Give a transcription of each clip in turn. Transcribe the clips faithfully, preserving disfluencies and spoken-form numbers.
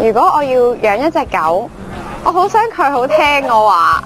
如果我要養一隻狗，我好想佢好聽我話，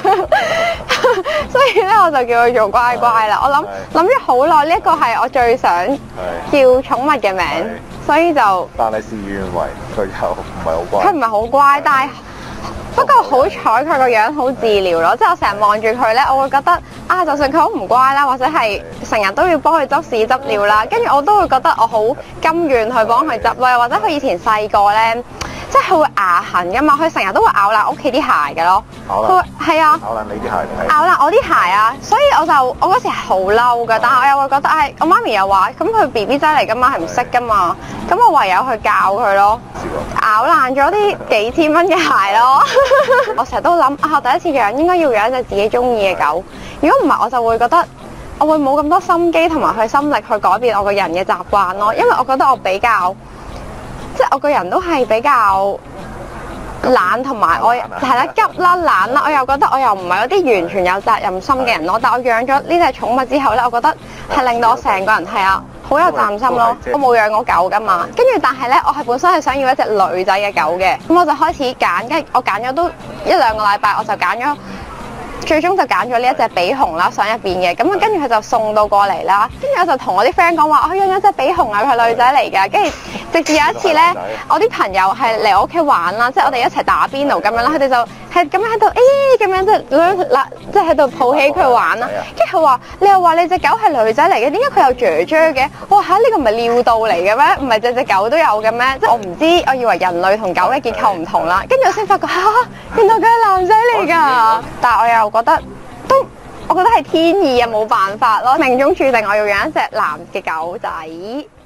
所以咧我就叫佢做乖乖啦。我諗諗咗好耐，呢一個係我最想叫寵物嘅名，所以就。 但係事與願違，佢又唔係好乖。 佢唔係好乖，但係不過好彩佢個樣好治療咯，即係我成日望住佢咧，我會覺得啊，就算佢好唔乖啦，或者係成日都要幫佢執屎執尿啦，跟住我都會覺得我好甘願去幫佢執咯，或者佢以前細個咧。即係佢會牙痕噶嘛，佢成日都會咬爛屋企啲鞋嘅咯。佢係啊， 咬爛你啲鞋。 咬爛我啲鞋啊，所以我就我嗰時係好嬲㗎，但係我又會覺得，唉，我媽咪又話，咁佢 B B 仔嚟㗎嘛，係唔識㗎嘛，咁我唯有去教佢咯。咬爛咗啲幾千蚊嘅鞋咯。我成日都諗啊，我第一次養應該要養一隻自己中意嘅狗，如果唔係我就會覺得我會冇咁多心機同埋去心力去改變我個人嘅習慣咯，因為我覺得我比較。即係我個人都係比較懶，同埋我係啦急啦懶啦，我又覺得我又唔係嗰啲完全有責任心嘅人咯。但係我養咗呢隻寵物之後咧，我覺得係令到我成個人係啊好有責任心咯。我冇養過狗㗎嘛，跟住但係咧，我係本身係想要一隻女仔嘅狗嘅，咁我就開始揀，跟住我揀咗都一兩個禮拜，我就揀咗。最終就揀咗呢一隻比熊啦，上入邊嘅，咁啊跟住佢就送到過嚟啦，跟住我就同我啲 friend 講話，我養咗隻比熊啊，佢係女仔嚟㗎，跟住直至有一次咧，我啲朋友係嚟我屋企玩啦，即係我哋一齊打邊爐咁樣啦，佢哋就係咁樣喺度，誒咁樣即係嗱，即係喺度抱起佢玩啦，跟住佢話：你又話你隻狗係女仔嚟嘅，點解佢有雀雀嘅？我話嚇呢個唔係尿道嚟嘅咩？唔係隻隻狗都有嘅咩？即係我唔知，我以為人類同狗嘅結構唔同啦，跟住我先發覺嚇，原來佢係男仔嚟㗎，但係我又覺得都，我覺得係天意啊，冇辦法咯，命中注定我要養一隻男嘅狗仔。